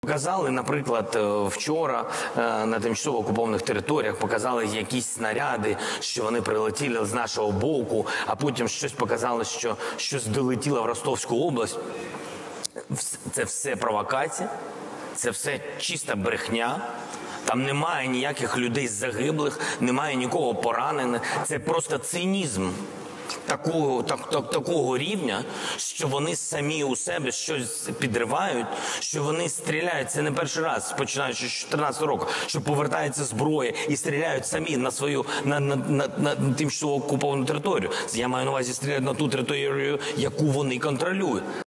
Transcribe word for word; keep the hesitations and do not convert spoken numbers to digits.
Показали, наприклад, вчора на тимчасово окупованих територіях показали якісь снаряди, що вони прилетіли з нашого боку, а потім щось показали, що щось долетіло в Ростовську область. Це все провокація, це все чиста брехня. Там немає ніяких людей загиблих, немає нікого поранених. Це просто цинізм такого, так, так, такого рівня, що вони самі у себе щось підривають, що вони стріляють. Це не перший раз, починаючи з дві тисячі чотирнадцятого року, що повертається зброя і стріляють самі на свою, на, на, на, на тимчасово окуповану територію. Я маю на увазі, стріляють на ту територію, яку вони контролюють.